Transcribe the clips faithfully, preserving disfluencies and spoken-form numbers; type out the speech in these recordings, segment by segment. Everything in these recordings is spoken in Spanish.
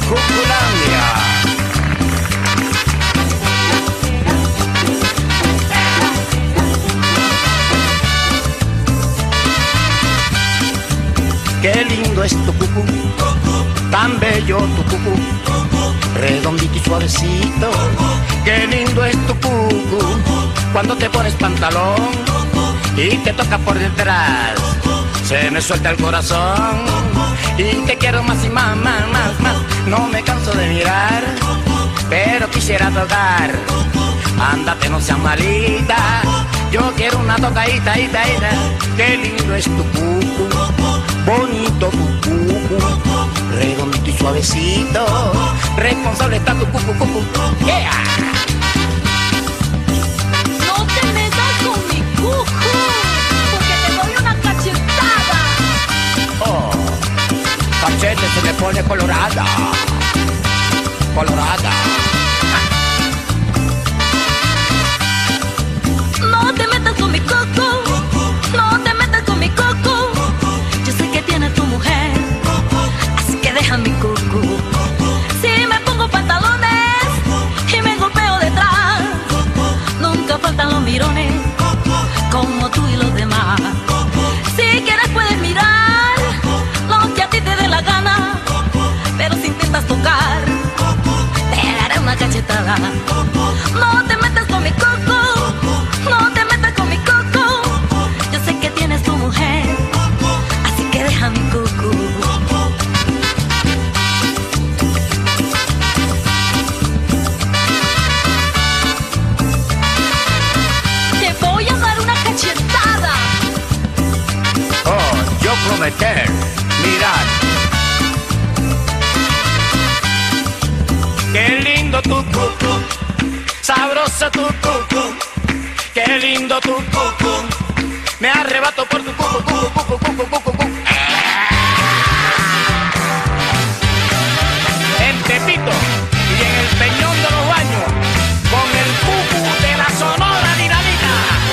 Cuculandia. Qué lindo es tu cucú, tan bello tu cucú, redondito y suavecito. Qué lindo es tu cucú, cuando te pones pantalón y te toca por detrás, se me suelta el corazón y te quiero más y más, más, más, más. No me canso de mirar, pero quisiera tocar. Ándate, no seas malita, yo quiero una tocadita, ita, ita. Qué lindo es tu cucú, bonito tu cucú, redondito y suavecito. Responsable está tu cucú, cucú. Yeah. No te metas con mi cucú, porque te doy una cachetada. Oh, cachete se me pone colorada, colorada. No te metas con mi coco, no te metas con mi coco. Yo sé que tienes tu mujer, así que deja mi coco. Si me pongo pantalones y me golpeo detrás, nunca faltan los mirones, como tú y los demás. Si quieres puedes mirar lo que a ti te dé la gana, pero si intentas tocar, te daré una cachetada. No te metas con mi coco, no te metas con mi coco. Yo sé que tienes tu mujer, así que deja mi coco. Te voy a dar una cachetada. Oh, yo prometer, mirar. Qué lindo tu cucú, sabroso tu cucú. Qué lindo tu cucú, me arrebato por tu cucú, cucú, cucú, cucú, cucú, cucú. En Tepito y en el Peñón de los Baños, con el cucú de la Sonora Dinamita.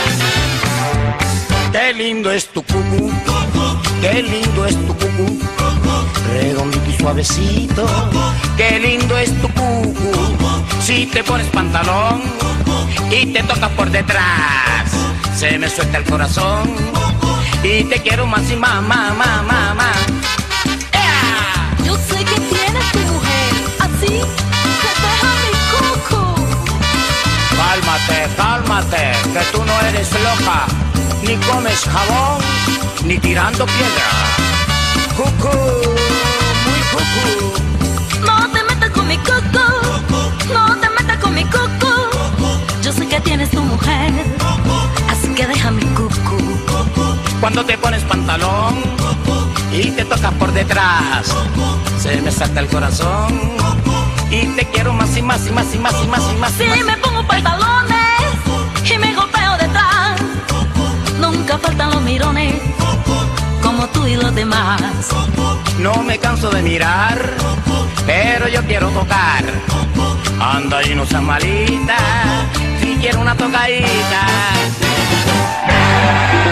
Qué lindo es tu cucú, qué lindo es tu cucú, redondito y suavecito. Qué lindo es tu cucú, si te pones pantalón y te tocas por detrás, se me suelta el corazón y te quiero más y más, más, más, más, más. ¡Ea! Yo sé que tienes tu mujer, así que deja mi coco. Cálmate, cálmate, que tú no eres loca, ni comes jabón, ni tirando piedra. Cucú, muy cucú. No te metas con mi coco, no te metas con mi coco. Yo sé que tienes tu mujer, así que deja mi cucú. Cuando te pones pantalón y te tocas por detrás, se me salta el corazón y te quiero más y más y más y más y más y más. Si me pongo pantalones y me golpeo detrás, nunca faltan los mirones, como tú y los demás. No me canso de mirar, pero yo quiero tocar. Anda y no seas malita, si quiero una tocadita.